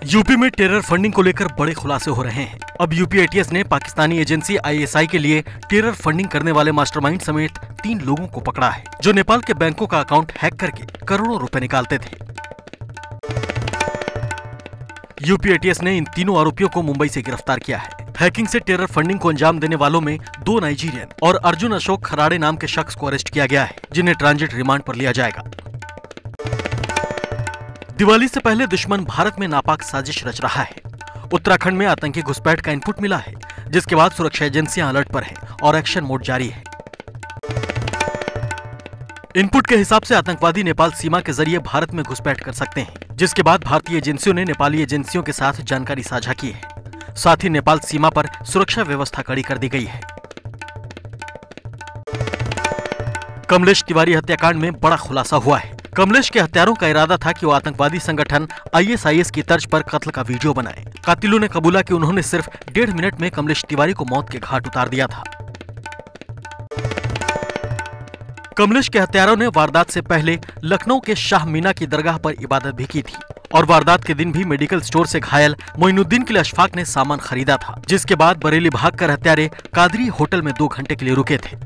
UP में terror funding को लेकर बड़े खुलासे हो रहे हैं। अब यूपी एटीएस ने पाकिस्तानी एजेंसी आईएसआई के लिए टेरर फंडिंग करने वाले मास्टरमाइंड समेत 3 लोगों को पकड़ा है, जो नेपाल के बैंकों का अकाउंट हैक करके करोड़ों रुपए निकालते थे। यूपी एटीएस ने इन तीनों आरोपियों को मुंबई से गिरफ्तार किया है। हैकिंग से टेरर फंडिंग को अंजाम देने वालों में 2 नाइजीरियन और अर्जुन अशोक खराड़े नाम के शख्स को अरेस्ट किया गया है, जिन्हें ट्रांजिट रिमांड पर लिया जाएगा। दिवाली से पहले दुश्मन भारत में नापाक साजिश रच रहा है। उत्तराखंड में आतंकी घुसपैठ का इनपुट मिला है, जिसके बाद सुरक्षा एजेंसियां अलर्ट पर हैं और एक्शन मोड जारी है। इनपुट के हिसाब से आतंकवादी नेपाल सीमा के जरिए भारत में घुसपैठ कर सकते हैं, जिसके बाद भारतीय एजेंसियों ने नेपाली एजेंसियों के साथ जानकारी साझा की है। साथ ही नेपाल सीमा पर सुरक्षा व्यवस्था कड़ी कर दी गई है। कमलेश तिवारी हत्याकांड में बड़ा खुलासा हुआ है। कमलेश के हत्यारों का इरादा था कि वो आतंकवादी संगठन आईएसआईएस की तर्ज पर कत्ल का वीडियो बनाए। कातिलों ने कबूला कि उन्होंने सिर्फ 1.5 मिनट में कमलेश तिवारी को मौत के घाट उतार दिया था। कमलेश के हत्यारों ने वारदात से पहले लखनऊ के शाह मीना की दरगाह पर इबादत भी की थी और वारदात के दिन भी मेडिकल स्टोर से घायल मोइनुद्दीन के लिए अशफाक ने सामान खरीदा था, जिसके बाद बरेली भागकर हत्यारे कादरी होटल में 2 घंटे के लिए रुके थे।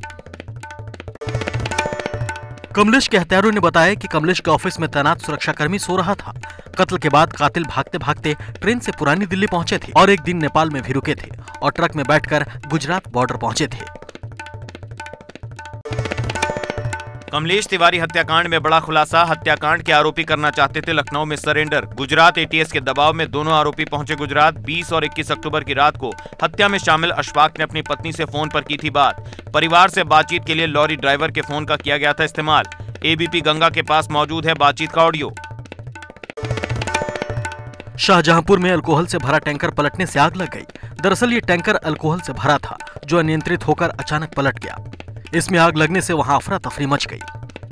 कमलेश के हत्यारों ने बताया कि कमलेश के ऑफिस में तैनात सुरक्षाकर्मी सो रहा था। कत्ल के बाद कातिल भागते भागते ट्रेन से पुरानी दिल्ली पहुंचे थे और एक दिन नेपाल में भी रुके थे और ट्रक में बैठकर गुजरात बॉर्डर पहुंचे थे। कमलेश तिवारी हत्याकांड में बड़ा खुलासा। हत्याकांड के आरोपी करना चाहते थे लखनऊ में सरेंडर। गुजरात एटीएस के दबाव में दोनों आरोपी पहुंचे गुजरात। 20 और 21 अक्टूबर की रात को हत्या में शामिल अशफाक ने अपनी पत्नी से फोन पर की थी बात। परिवार से बातचीत के लिए लॉरी ड्राइवर के फोन का किया गया था इस्तेमाल। एबीपी गंगा के पास मौजूद है बातचीत का ऑडियो। शाहजहांपुर में अल्कोहल से भरा टैंकर पलटने से आग लग गई। दरअसल ये टैंकर अल्कोहल से भरा था, जो अनियंत्रित होकर अचानक पलट गया। इसमें आग लगने से वहां अफरा तफरी मच गई।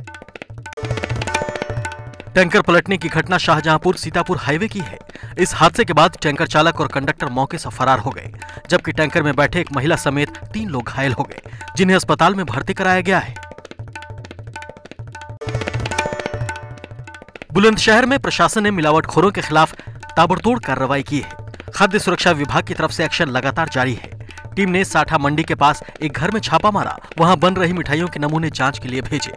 टैंकर पलटने की घटना शाहजहांपुर सीतापुर हाईवे की है। इस हादसे के बाद टैंकर चालक और कंडक्टर मौके से फरार हो गए, जबकि टैंकर में बैठे एक महिला समेत 3 लोग घायल हो गए, जिन्हें अस्पताल में भर्ती कराया गया है। बुलंदशहर में प्रशासन ने मिलावटखोरों के खिलाफ ताबड़तोड़ कार्रवाई की है। खाद्य सुरक्षा विभाग की तरफ से एक्शन लगातार जारी है। टीम ने साठा मंडी के पास एक घर में छापा मारा। वहां बन रही मिठाइयों के नमूने जांच के लिए भेजे।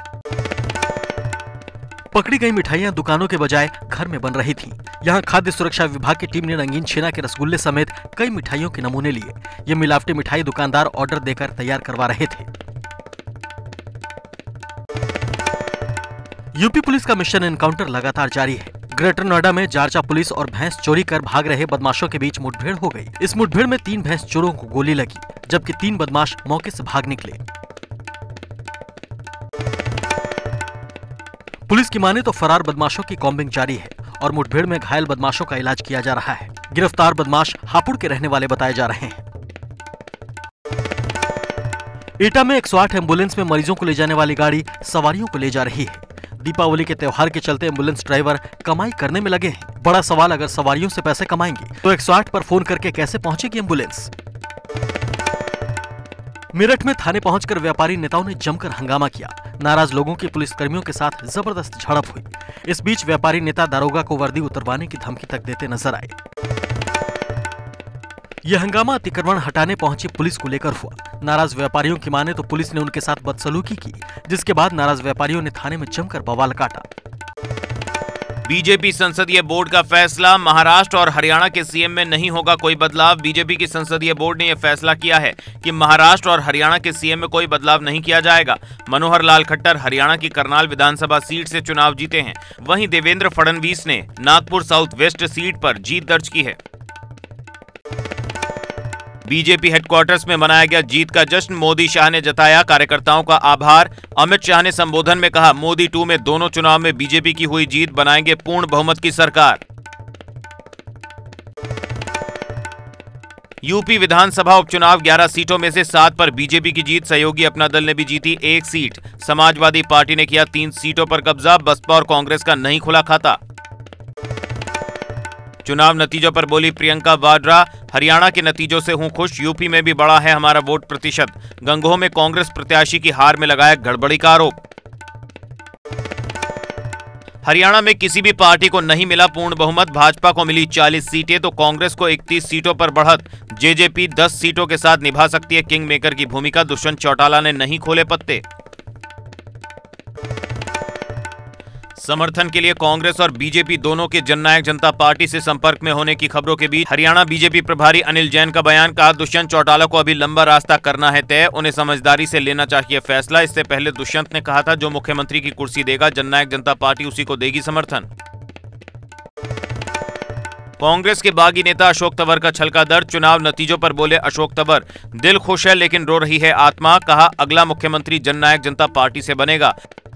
पकड़ी गई मिठाइयां दुकानों के बजाय घर में बन रही थीं। यहां खाद्य सुरक्षा विभाग की टीम ने रंगीन छेना के रसगुल्ले समेत कई मिठाइयों के नमूने लिए। ये मिलावटी मिठाई दुकानदार ऑर्डर देकर तैयार करवा रहे थे। यूपी पुलिस का मिशन एनकाउंटर लगातार जारी है। ग्रेटर नोएडा में जारचा पुलिस और भैंस चोरी कर भाग रहे बदमाशों के बीच मुठभेड़ हो गई। इस मुठभेड़ में 3 भैंस चोरों को गोली लगी, जबकि 3 बदमाश मौके से भाग निकले। पुलिस की माने तो फरार बदमाशों की कॉम्बिंग जारी है और मुठभेड़ में घायल बदमाशों का इलाज किया जा रहा है। गिरफ्तार बदमाश हापुड़ के रहने वाले बताए जा रहे हैं। एटा में 108 एम्बुलेंस में मरीजों को ले जाने वाली गाड़ी सवारियों को ले जा रही है। दीपावली के त्योहार के चलते एम्बुलेंस ड्राइवर कमाई करने में लगे हैं। बड़ा सवाल, अगर सवारियों से पैसे कमाएंगे तो 108 पर फोन करके कैसे पहुंचेगी एम्बुलेंस। मेरठ में थाने पहुंचकर व्यापारी नेताओं ने जमकर हंगामा किया। नाराज लोगों की पुलिसकर्मियों के साथ जबरदस्त झड़प हुई। इस बीच व्यापारी नेता दारोगा को वर्दी उतरवाने की धमकी तक देते नजर आए। यह हंगामा अतिक्रमण हटाने पहुंची पुलिस को लेकर हुआ। नाराज व्यापारियों की माने तो पुलिस ने उनके साथ बदसलूकी की, जिसके बाद नाराज व्यापारियों ने थाने में जमकर बवाल काटा। बीजेपी संसदीय बोर्ड का फैसला। महाराष्ट्र और हरियाणा के सीएम में नहीं होगा कोई बदलाव। बीजेपी की संसदीय बोर्ड ने यह फैसला किया है कि महाराष्ट्र और हरियाणा के सीएम में कोई बदलाव नहीं किया जाएगा। मनोहर लाल खट्टर हरियाणा की करनाल विधानसभा सीट से चुनाव जीते हैं। वहीं देवेंद्र फडणवीस ने नागपुर साउथ वेस्ट सीट पर जीत दर्ज की है। बीजेपी हेडक्वार्टर्स में मनाया गया जीत का जश्न। मोदी शाह ने जताया कार्यकर्ताओं का आभार। अमित शाह ने संबोधन में कहा, मोदी 2 में दोनों चुनाव में बीजेपी की हुई जीत, बनाएंगे पूर्ण बहुमत की सरकार। यूपी विधानसभा उपचुनाव 11 सीटों में से 7 पर बीजेपी की जीत। सहयोगी अपना दल ने भी जीती 1 सीट। समाजवादी पार्टी ने किया 3 सीटों पर कब्जा। बसपा और कांग्रेस का नहीं खुला खाता। चुनाव नतीजों पर बोली प्रियंका वाड्रा, हरियाणा के नतीजों से हूं खुश। यूपी में भी बढ़ा है हमारा वोट प्रतिशत। गंगोह में कांग्रेस प्रत्याशी की हार में लगाया गड़बड़ी का आरोप। हरियाणा में किसी भी पार्टी को नहीं मिला पूर्ण बहुमत, भाजपा को मिली 40 सीटें तो कांग्रेस को 31 सीटों पर बढ़त। जेजेपी 10 सीटों के साथ निभा सकती है किंग मेकर की भूमिका, दुष्यंत चौटाला ने नहीं खोले पत्ते। समर्थन के लिए कांग्रेस और बीजेपी दोनों के जननायक जनता पार्टी से संपर्क में होने की खबरों के बीच हरियाणा बीजेपी प्रभारी अनिल जैन का बयान, कहा दुष्यंत चौटाला को अभी लंबा रास्ता करना है तय, उन्हें समझदारी से लेना चाहिए फैसला। इससे पहले दुष्यंत ने कहा था जो मुख्यमंत्री की कुर्सी देगा जननायक जनता पार्टी उसी को देगी समर्थन। कांग्रेस के बागी नेता अशोक तंवर का छलका दर्द, चुनाव नतीजों पर बोले अशोक तंवर, दिल खुश है लेकिन रो रही है आत्मा, कहा अगला मुख्यमंत्री जननायक जनता पार्टी से बनेगा।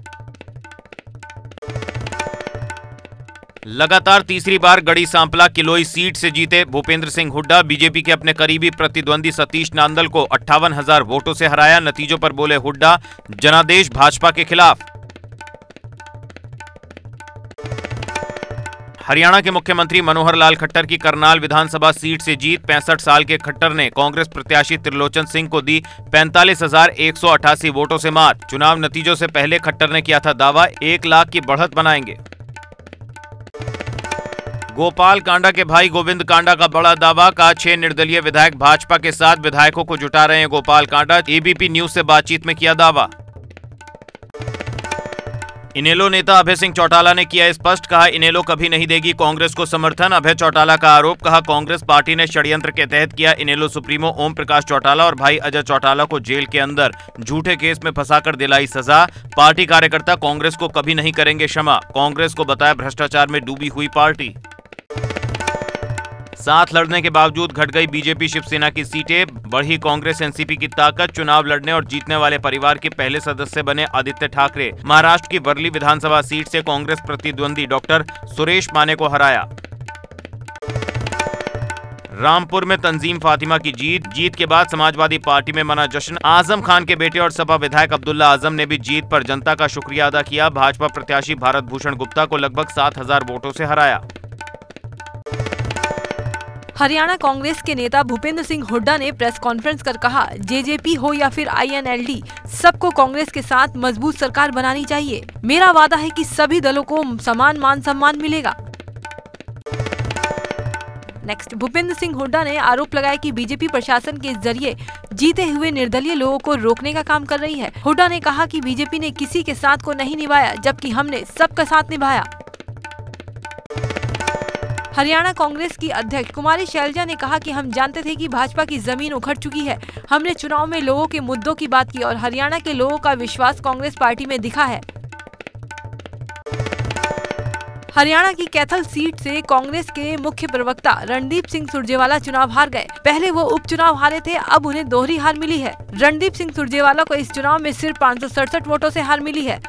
लगातार तीसरी बार गढ़ी सांपला किलोई सीट से जीते भूपेंद्र सिंह हुड्डा, बीजेपी के अपने करीबी प्रतिद्वंदी सतीश नांदल को 58,000 वोटों से हराया। नतीजों पर बोले हुड्डा, जनादेश भाजपा के खिलाफ। हरियाणा के मुख्यमंत्री मनोहर लाल खट्टर की करनाल विधानसभा सीट से जीत, 65 साल के खट्टर ने कांग्रेस प्रत्याशी त्रिलोचन सिंह को दी 45,188 वोटों से मात। चुनाव नतीजों से पहले खट्टर ने किया था दावा 1 लाख की बढ़त बनाएंगे। गोपाल कांडा के भाई गोविंद कांडा का बड़ा दावा, कहा 6 निर्दलीय विधायक भाजपा के साथ विधायकों को जुटा रहे हैं गोपाल कांडा, एबीपी न्यूज से बातचीत में किया दावा। इनेलो नेता अभय सिंह चौटाला ने किया स्पष्ट, कहा इनेलो कभी नहीं देगी कांग्रेस को समर्थन। अभय चौटाला का आरोप, कहा कांग्रेस पार्टी ने षड्यंत्र के तहत किया। इनेलो सुप्रीमो ओम प्रकाश चौटाला और भाई अजय चौटाला को जेल के अंदर झूठे केस में फंसाकर दिलाई सजा। पार्टी कार्यकर्ता कांग्रेस को कभी नहीं करेंगे क्षमा, कांग्रेस को बताया भ्रष्टाचार में डूबी हुई पार्टी। साथ लड़ने के बावजूद घट गई बीजेपी शिवसेना की सीटें, बढ़ी कांग्रेस एनसीपी की ताकत। चुनाव लड़ने और जीतने वाले परिवार के पहले सदस्य बने आदित्य ठाकरे, महाराष्ट्र की वर्ली विधानसभा सीट से कांग्रेस प्रतिद्वंदी डॉक्टर सुरेश माने को हराया। रामपुर में तंजीम फातिमा की जीत के बाद समाजवादी पार्टी में मना जश्न। आजम खान के बेटे और सपा विधायक अब्दुल्ला आजम ने भी जीत पर जनता का शुक्रिया अदा किया। भाजपा प्रत्याशी भारत भूषण गुप्ता को लगभग 7,000 वोटों से हराया। हरियाणा कांग्रेस के नेता भूपेंद्र सिंह हुड्डा ने प्रेस कॉन्फ्रेंस कर कहा, जेजेपी हो या फिर INLD, सबको कांग्रेस के साथ मजबूत सरकार बनानी चाहिए। मेरा वादा है कि सभी दलों को समान मान सम्मान मिलेगा। नेक्स्ट, भूपेंद्र सिंह हुड्डा ने आरोप लगाया कि बीजेपी प्रशासन के जरिए जीते हुए निर्दलीय लोगों को रोकने का काम कर रही है। हुड्डा ने कहा कि बीजेपी ने किसी के साथ को नहीं निभाया, जबकि हमने सबका साथ निभाया। हरियाणा कांग्रेस की अध्यक्ष कुमारी शैलजा ने कहा कि हम जानते थे कि भाजपा की जमीन उखड़ चुकी है। हमने चुनाव में लोगों के मुद्दों की बात की और हरियाणा के लोगों का विश्वास कांग्रेस पार्टी में दिखा है। हरियाणा की कैथल सीट से कांग्रेस के मुख्य प्रवक्ता रणदीप सिंह सुरजेवाला चुनाव हार गए। पहले वो उपचुनाव हारे थे, अब उन्हें दोहरी हार मिली है। रणदीप सिंह सुरजेवाला को इस चुनाव में सिर्फ 567 वोटों से हार मिली है।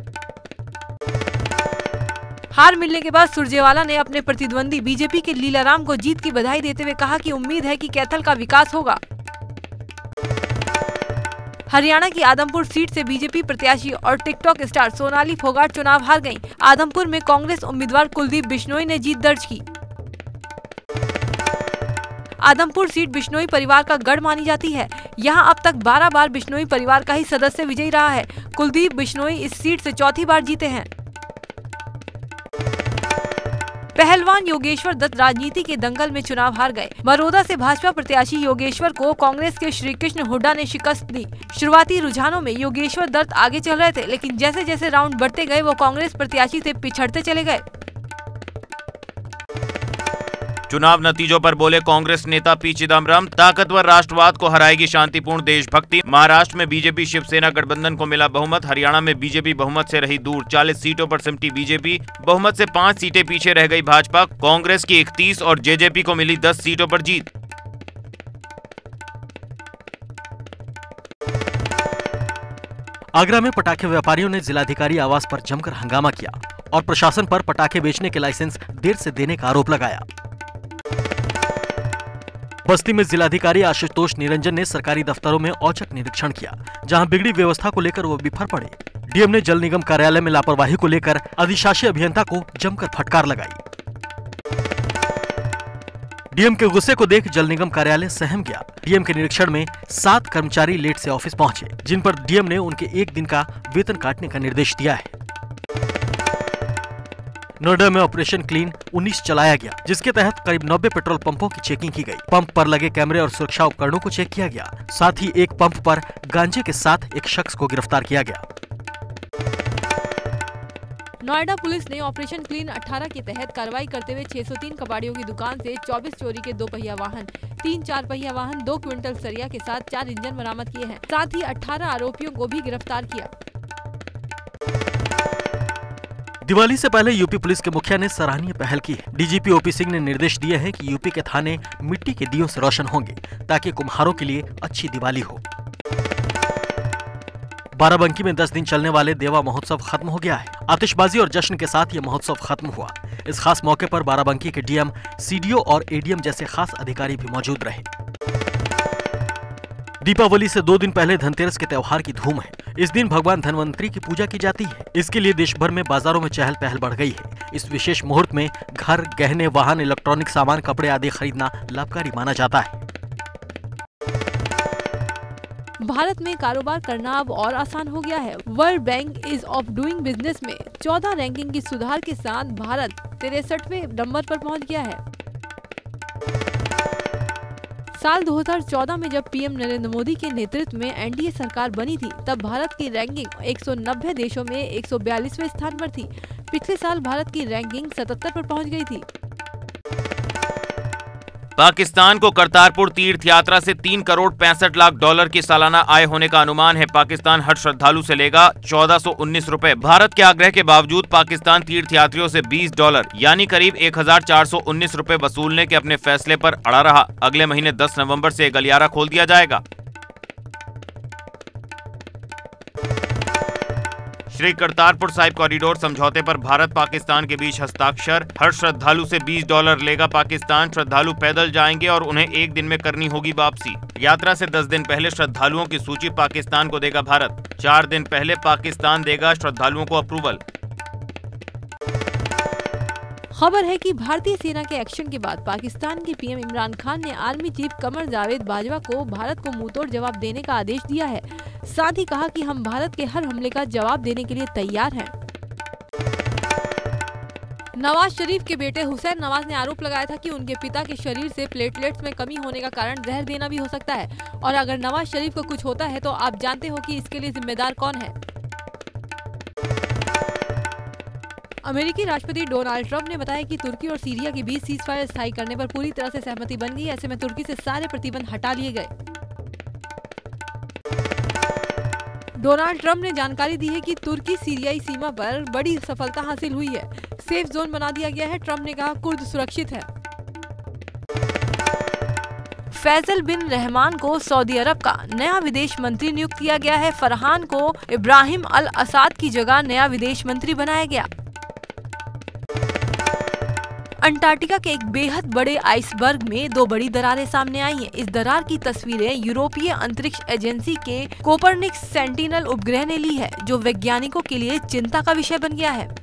हार मिलने के बाद सुरजेवाला ने अपने प्रतिद्वंदी बीजेपी के लीलाराम को जीत की बधाई देते हुए कहा कि उम्मीद है कि कैथल का विकास होगा। हरियाणा की आदमपुर सीट से बीजेपी प्रत्याशी और टिकटॉक स्टार सोनाली फोगाट चुनाव हार गईं। आदमपुर में कांग्रेस उम्मीदवार कुलदीप बिश्नोई ने जीत दर्ज की। आदमपुर सीट बिश्नोई परिवार का गढ़ मानी जाती है। यहां अब तक 12 बार बिश्नोई परिवार का ही सदस्य विजयी रहा है। कुलदीप बिश्नोई इस सीट से चौथी बार जीते हैं। पहलवान योगेश्वर दत्त राजनीति के दंगल में चुनाव हार गए। बड़ौदा से भाजपा प्रत्याशी योगेश्वर को कांग्रेस के श्रीकृष्ण हुड्डा ने शिकस्त दी। शुरुआती रुझानों में योगेश्वर दत्त आगे चल रहे थे, लेकिन जैसे जैसे राउंड बढ़ते गए वो कांग्रेस प्रत्याशी से पिछड़ते चले गए। चुनाव नतीजों पर बोले कांग्रेस नेता पी चिदम्बरम, ताकतवर राष्ट्रवाद को हराएगी शांतिपूर्ण देशभक्ति। महाराष्ट्र में बीजेपी शिवसेना गठबंधन को मिला बहुमत। हरियाणा में बीजेपी बहुमत से रही दूर, 40 सीटों पर सिमटी बीजेपी। बहुमत से 5 सीटें पीछे रह गई भाजपा। कांग्रेस की 31 और जेजेपी को मिली 10 सीटों पर जीत। आगरा में पटाखे व्यापारियों ने जिलाधिकारी आवास पर जमकर हंगामा किया और प्रशासन पर पटाखे बेचने के लाइसेंस देर से देने का आरोप लगाया। बस्ती में जिलाधिकारी आशुतोष निरंजन ने सरकारी दफ्तरों में औचक निरीक्षण किया, जहां बिगड़ी व्यवस्था को लेकर वो बिफर पड़े। डीएम ने जल निगम कार्यालय में लापरवाही को लेकर अधिशासी अभियंता को जमकर फटकार लगाई। डीएम के गुस्से को देख जल निगम कार्यालय सहम गया। डीएम के निरीक्षण में 7 कर्मचारी लेट से ऑफिस पहुंचे, जिन पर डीएम ने उनके 1 दिन का वेतन काटने का निर्देश दिया है। नोएडा में ऑपरेशन क्लीन 19 चलाया गया, जिसके तहत करीब 90 पेट्रोल पंपों की चेकिंग की गई। पंप पर लगे कैमरे और सुरक्षा उपकरणों को चेक किया गया। साथ ही एक पंप पर गांजे के साथ एक शख्स को गिरफ्तार किया गया। नोएडा पुलिस ने ऑपरेशन क्लीन 18 के तहत कार्रवाई करते हुए 603 कबाड़ियों की दुकान से 24 चोरी के 2 पहिया वाहन, 3 4 पहिया वाहन, 2 क्विंटल सरिया के साथ 4 इंजन बरामद किए हैं। साथ ही 18 आरोपियों को भी गिरफ्तार किया। दिवाली से पहले यूपी पुलिस के मुखिया ने सराहनीय पहल की है। डीजीपी ओपी सिंह ने निर्देश दिए हैं कि यूपी के थाने मिट्टी के दियों से रोशन होंगे ताकि कुम्हारों के लिए अच्छी दिवाली हो। बाराबंकी में 10 दिन चलने वाले देवा महोत्सव खत्म हो गया है। आतिशबाजी और जश्न के साथ ये महोत्सव खत्म हुआ। इस खास मौके पर बाराबंकी के डीएम, सीडीओ और एडीएम जैसे खास अधिकारी भी मौजूद रहे। दीपावली से 2 दिन पहले धनतेरस के त्योहार की धूम है। इस दिन भगवान धनवंतरी की पूजा की जाती है। इसके लिए देश भर में बाजारों में चहल पहल बढ़ गई है। इस विशेष मुहूर्त में घर, गहने, वाहन, इलेक्ट्रॉनिक सामान, कपड़े आदि खरीदना लाभकारी माना जाता है। भारत में कारोबार करना अब और आसान हो गया है। World Bank ease of doing business में 14 रैंकिंग की सुधार के साथ भारत 63वें नंबर पर पहुंच गया है। साल 2014 में जब पीएम नरेंद्र मोदी के नेतृत्व में एनडीए सरकार बनी थी, तब भारत की रैंकिंग 190 देशों में 142वें स्थान पर थी। पिछले साल भारत की रैंकिंग 77 पर पहुंच गई थी। पाकिस्तान को करतारपुर तीर्थ यात्रा से 3 करोड़ 65 लाख डॉलर की सालाना आय होने का अनुमान है। पाकिस्तान हर श्रद्धालु से लेगा 1419 रुपए। भारत के आग्रह के बावजूद पाकिस्तान तीर्थ यात्रियों से $20 यानी करीब 1419 रुपए वसूलने के अपने फैसले पर अड़ा रहा। अगले महीने 10 नवंबर से गलियारा खोल दिया जाएगा। श्री करतारपुर साहिब कॉरिडोर समझौते पर भारत पाकिस्तान के बीच हस्ताक्षर। हर श्रद्धालु से $20 लेगा पाकिस्तान। श्रद्धालु पैदल जाएंगे और उन्हें 1 दिन में करनी होगी वापसी। यात्रा से 10 दिन पहले श्रद्धालुओं की सूची पाकिस्तान को देगा भारत। 4 दिन पहले पाकिस्तान देगा श्रद्धालुओं को अप्रूवल। खबर है कि भारतीय सेना के एक्शन के बाद पाकिस्तान के पीएम इमरान खान ने आर्मी चीफ कमर जावेद बाजवा को भारत को मुंहतोड़ जवाब देने का आदेश दिया है। साथ ही कहा कि हम भारत के हर हमले का जवाब देने के लिए तैयार हैं। नवाज शरीफ के बेटे हुसैन नवाज ने आरोप लगाया था कि उनके पिता के शरीर से प्लेटलेट्स में कमी होने का कारण जहर देना भी हो सकता है और अगर नवाज शरीफ को कुछ होता है तो आप जानते हो कि इसके लिए जिम्मेदार कौन है। अमेरिकी राष्ट्रपति डोनाल्ड ट्रंप ने बताया कि तुर्की और सीरिया के बीच सीज फायर स्थायी करने पर पूरी तरह से सहमति बन गई। ऐसे में तुर्की से सारे प्रतिबंध हटा लिए गए। डोनाल्ड ट्रंप ने जानकारी दी है कि तुर्की सीरियाई सीमा पर बड़ी सफलता हासिल हुई है। सेफ जोन बना दिया गया है। ट्रंप ने कहा कुर्द सुरक्षित है। फैसल बिन रहमान को सऊदी अरब का नया विदेश मंत्री नियुक्त किया गया है। फरहान को इब्राहिम अल असाद की जगह नया विदेश मंत्री बनाया गया। अंटार्कटिका के एक बेहद बड़े आइसबर्ग में 2 बड़ी दरारें सामने आई हैं। इस दरार की तस्वीरें यूरोपीय अंतरिक्ष एजेंसी के कोपरनिकस सेंटिनल उपग्रह ने ली है, जो वैज्ञानिकों के लिए चिंता का विषय बन गया है।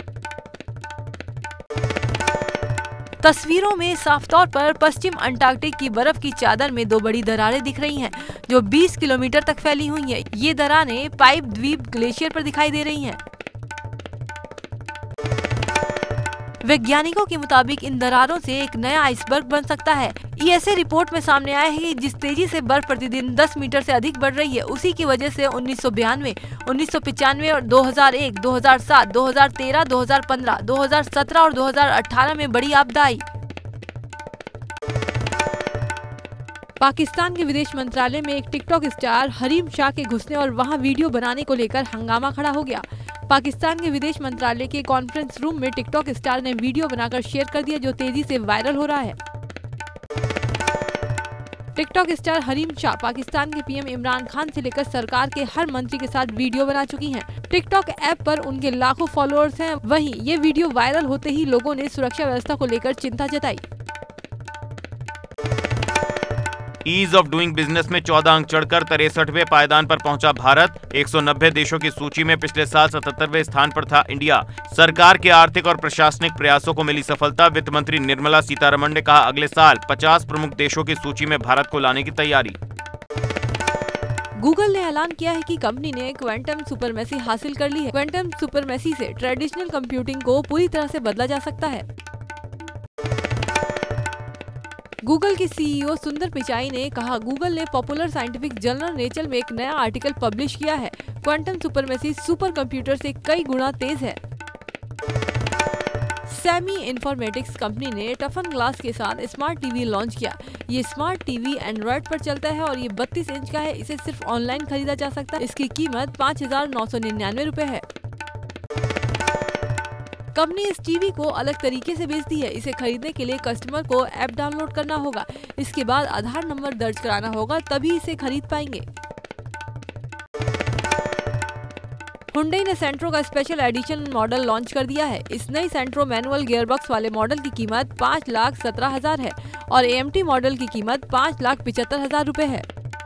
तस्वीरों में साफ तौर पर पश्चिम अंटार्कटिक की बर्फ की चादर में 2 बड़ी दरारें दिख रही हैं, जो 20 किलोमीटर तक फैली हुई हैं। ये दरारें पाइप द्वीप ग्लेशियर पर दिखाई दे रही हैं। वैज्ञानिकों के मुताबिक इन दरारों से एक नया आइसबर्ग बन सकता है। ईएसए रिपोर्ट में सामने आया है कि जिस तेजी से बर्फ प्रतिदिन 10 मीटर से अधिक बढ़ रही है, उसी की वजह से 1992, 1995 और 2001, 2007, 2013, 2015, 2017 और 2018 में बड़ी आपदा आई। पाकिस्तान के विदेश मंत्रालय में एक टिकटॉक स्टार हरीम शाह के घुसने और वहां वीडियो बनाने को लेकर हंगामा खड़ा हो गया। पाकिस्तान के विदेश मंत्रालय के कॉन्फ्रेंस रूम में टिकटॉक स्टार ने वीडियो बनाकर शेयर कर दिया, जो तेजी से वायरल हो रहा है। टिकटॉक स्टार हरीम शाह पाकिस्तान के पीएम इमरान खान से लेकर सरकार के हर मंत्री के साथ वीडियो बना चुकी हैं। टिकटॉक ऐप पर उनके लाखों फॉलोअर्स हैं। वहीं ये वीडियो वायरल होते ही लोगों ने सुरक्षा व्यवस्था को लेकर चिंता जताई। ईज ऑफ डूइंग बिजनेस में 14 अंक चढ़कर 63वें पायदान पर पहुंचा भारत। 190 देशों की सूची में पिछले साल 77वें स्थान पर था इंडिया। सरकार के आर्थिक और प्रशासनिक प्रयासों को मिली सफलता। वित्त मंत्री निर्मला सीतारमण ने कहा, अगले साल 50 प्रमुख देशों की सूची में भारत को लाने की तैयारी। गूगल ने ऐलान किया है कि कंपनी ने क्वांटम सुपरमेसी हासिल कर ली है। क्वांटम सुपरमेसी से ट्रेडिशनल कंप्यूटिंग को पूरी तरह से बदला जा सकता है। गूगल के सीईओ सुंदर पिचाई ने कहा, गूगल ने पॉपुलर साइंटिफिक जर्नल नेचर में एक नया आर्टिकल पब्लिश किया है। क्वांटम सुपरमेसी सुपर कंप्यूटर से कई गुना तेज है। सेमी इन्फॉर्मेटिक्स कंपनी ने टफन ग्लास के साथ स्मार्ट टीवी लॉन्च किया। ये स्मार्ट टीवी एंड्रॉइड पर चलता है और ये 32 इंच का है। इसे सिर्फ ऑनलाइन खरीदा जा सकता है। इसकी कीमत 5,999 रुपए है। कंपनी इस टीवी को अलग तरीके से बेचती है। इसे खरीदने के लिए कस्टमर को ऐप डाउनलोड करना होगा। इसके बाद आधार नंबर दर्ज कराना होगा, तभी इसे खरीद पाएंगे। हुंडई ने सेंट्रो का स्पेशल एडिशन मॉडल लॉन्च कर दिया है। इस नई सेंट्रो मैनुअल गियरबॉक्स वाले मॉडल की कीमत 5,17,000 है और एएमटी मॉडल की कीमत 5,75,000 रुपए है।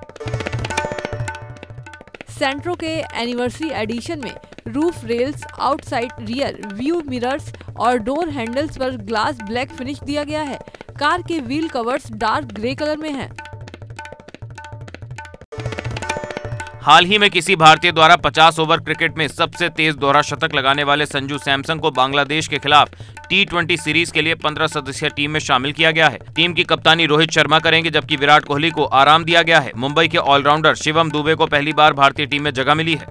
सेंट्रो के एनिवर्सरी एडिशन में roof rails, outside rear view mirrors और डोर हैंडल्स पर ग्लास ब्लैक फिनिश दिया गया है। कार के wheel covers dark grey colour में हैं। हाल ही में किसी भारतीय द्वारा 50 ओवर क्रिकेट में सबसे तेज दोहरा शतक लगाने वाले संजू सैमसन को बांग्लादेश के खिलाफ T20 सीरीज के लिए 15 सदस्यीय टीम में शामिल किया गया है। टीम की कप्तानी रोहित शर्मा करेंगे, जबकि विराट कोहली को आराम दिया गया है। मुंबई के ऑलराउंडर शिवम दुबे को पहली बार भारतीय टीम में जगह मिली है।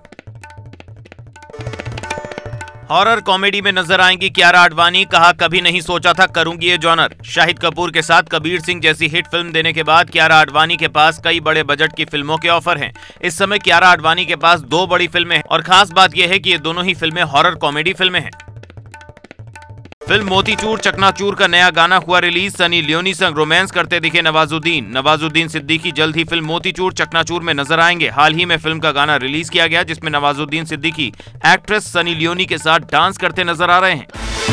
हॉरर कॉमेडी में नजर आएंगी कियारा आडवाणी। कहा, कभी नहीं सोचा था करूंगी ये जॉनर। शाहिद कपूर के साथ कबीर सिंह जैसी हिट फिल्म देने के बाद कियारा आडवाणी के पास कई बड़े बजट की फिल्मों के ऑफर हैं। इस समय कियारा आडवाणी के पास 2 बड़ी फिल्में हैं और खास बात यह है कि ये दोनों ही फिल्में हॉरर कॉमेडी फिल्में हैं। फिल्म मोतीचूर चकनाचूर का नया गाना हुआ रिलीज। सनी लियोनी संग रोमांस करते दिखे नवाजुद्दीन सिद्दीकी जल्द ही फिल्म मोतीचूर चकनाचूर में नजर आएंगे। हाल ही में फिल्म का गाना रिलीज किया गया, जिसमें Nawazuddin Siddiqui actress Sunny Leone के साथ डांस करते नजर आ रहे हैं।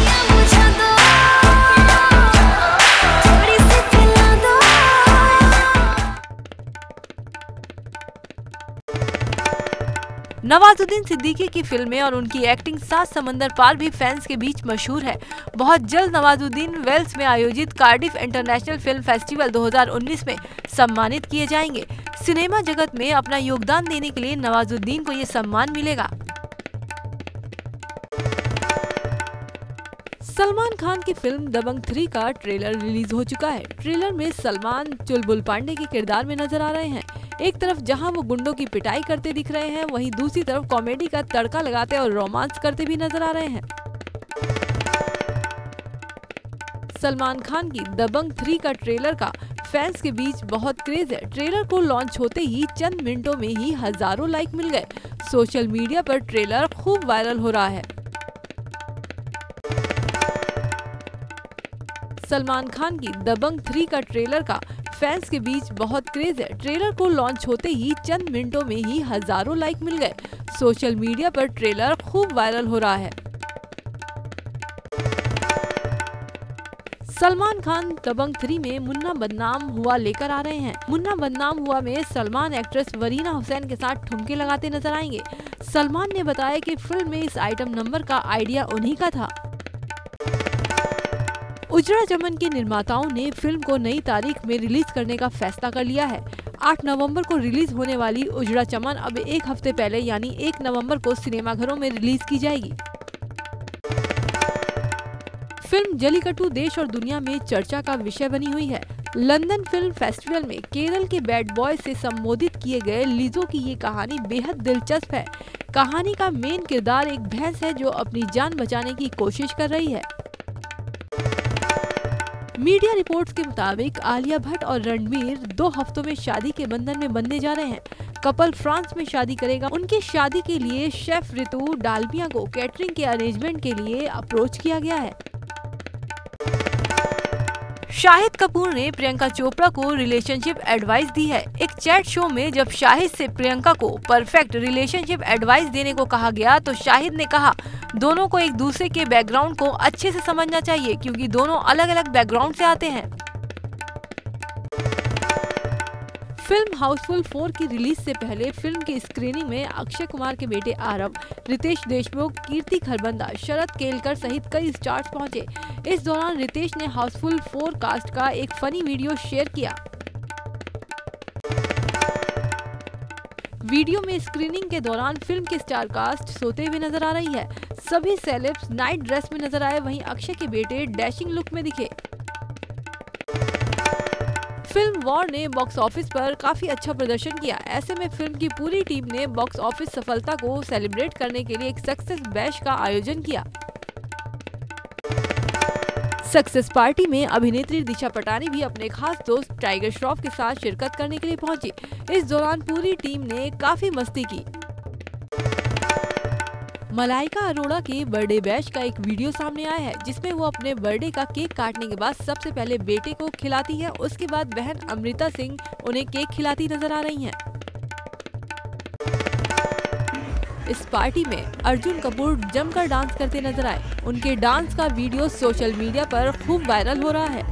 नवाजुद्दीन सिद्दीकी की फिल्में और उनकी एक्टिंग 7 समंदर पार भी फैंस के बीच मशहूर है। बहुत जल्द नवाजुद्दीन वेल्स में आयोजित कार्डिफ इंटरनेशनल फिल्म फेस्टिवल 2019 में सम्मानित किए जाएंगे। सिनेमा जगत में अपना योगदान देने के लिए नवाजुद्दीन को ये सम्मान मिलेगा। सलमान खान की फिल्म दबंग 3 का ट्रेलर रिलीज हो चुका है। ट्रेलर में सलमान चुलबुल पांडे के किरदार में नजर आ रहे हैं। एक तरफ जहां वो गुंडों की पिटाई करते दिख रहे हैं, वहीं दूसरी तरफ कॉमेडी का तड़का लगाते और रोमांस करते भी नजर आ रहे हैं। सलमान खान की दबंग 3 का ट्रेलर का फैंस के बीच बहुत क्रेज है। ट्रेलर को लॉन्च होते ही चंद मिनटों में ही हजारों लाइक मिल गए। सोशल मीडिया पर ट्रेलर खूब वायरल हो रहा है। सलमान खान की दबंग 3 का ट्रेलर का फैंस के बीच बहुत क्रेज है। ट्रेलर को लॉन्च होते ही चंद मिनटों में ही हजारों लाइक मिल गए। सोशल मीडिया पर ट्रेलर खूब वायरल हो रहा है। सलमान खान दबंग 3 में मुन्ना बदनाम हुआ लेकर आ रहे हैं। मुन्ना बदनाम हुआ में सलमान एक्ट्रेस वरीना हुसैन के साथ ठुमके लगाते नजर आएंगे। सलमान ने बताया कि फिल्म में इस आइटम नंबर का आइडिया उन्हीं का था। उजड़ा चमन के निर्माताओं ने फिल्म को नई तारीख में रिलीज करने का फैसला कर लिया है। 8 नवंबर को रिलीज होने वाली उजड़ा चमन अब 1 हफ्ते पहले यानी 1 नवंबर को सिनेमाघरों में रिलीज की जाएगी। फिल्म जलीकट्टू देश और दुनिया में चर्चा का विषय बनी हुई है। लंदन फिल्म फेस्टिवल में केरल के बैड बॉय से संबोधित किए गए लिजो की ये कहानी बेहद दिलचस्प है। कहानी का मेन किरदार एक भैंस है जो अपनी जान बचाने की कोशिश कर रही है। मीडिया रिपोर्ट्स के मुताबिक आलिया भट्ट और रणबीर 2 हफ्तों में शादी के बंधन में बंधने जा रहे हैं। कपल फ्रांस में शादी करेगा। उनकी शादी के लिए शेफ ऋतु डालमिया को कैटरिंग के अरेंजमेंट के लिए अप्रोच किया गया है। शाहिद कपूर ने प्रियंका चोपड़ा को रिलेशनशिप एडवाइस दी है। एक चैट शो में जब शाहिद से प्रियंका को परफेक्ट रिलेशनशिप एडवाइस देने को कहा गया तो शाहिद ने कहा, दोनों को एक दूसरे के बैकग्राउंड को अच्छे से समझना चाहिए क्योंकि दोनों अलग अलग बैकग्राउंड से आते हैं। फिल्म हाउसफुल 4 की रिलीज से पहले फिल्म की स्क्रीनिंग में अक्षय कुमार के बेटे आरव, रितेश देशमुख, कीर्ति खरबंदा, शरद केलकर सहित कई स्टार्स पहुंचे। इस दौरान रितेश ने हाउसफुल 4 कास्ट का एक फनी वीडियो शेयर किया। वीडियो में स्क्रीनिंग के दौरान फिल्म के स्टार कास्ट सोते हुए नजर आ रही है। सभी सेलेब्स नाइट ड्रेस में नजर आए, वहीं अक्षय के बेटे डैशिंग लुक में दिखे। फिल्म वॉर ने बॉक्स ऑफिस पर काफी अच्छा प्रदर्शन किया। ऐसे में फिल्म की पूरी टीम ने बॉक्स ऑफिस सफलता को सेलिब्रेट करने के लिए एक सक्सेस बैश का आयोजन किया। सक्सेस पार्टी में अभिनेत्री दिशा पटानी भी अपने खास दोस्त टाइगर श्रॉफ के साथ शिरकत करने के लिए पहुंची। इस दौरान पूरी टीम ने काफी मस्ती की। मलाइका अरोड़ा के बर्थडे बैश का एक वीडियो सामने आया है, जिसमें वो अपने बर्थडे का केक काटने के बाद सबसे पहले बेटे को खिलाती है। उसके बाद बहन अमृता सिंह उन्हें केक खिलाती नजर आ रही हैं। इस पार्टी में अर्जुन कपूर जमकर डांस करते नजर आए। उनके डांस का वीडियो सोशल मीडिया पर खूब वायरल हो रहा है।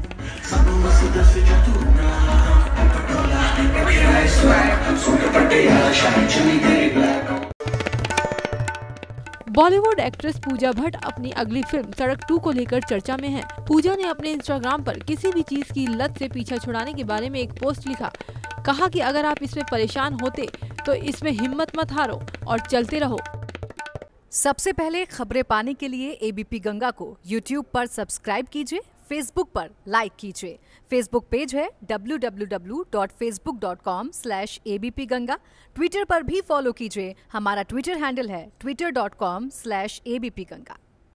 बॉलीवुड एक्ट्रेस पूजा भट्ट अपनी अगली फिल्म सड़क 2 को लेकर चर्चा में है। पूजा ने अपने इंस्टाग्राम पर किसी भी चीज की लत से पीछा छुड़ाने के बारे में एक पोस्ट लिखा। कहा कि अगर आप इसमें परेशान होते तो इसमें हिम्मत मत हारो और चलते रहो। सबसे पहले खबरें पाने के लिए एबीपी गंगा को YouTube पर सब्सक्राइब कीजिए, Facebook पर लाइक कीजिए। फेसबुक पेज है www.facebook.com/abpganga। ट्विटर पर भी फॉलो कीजिए, हमारा ट्विटर हैंडल है twitter.com/abpganga।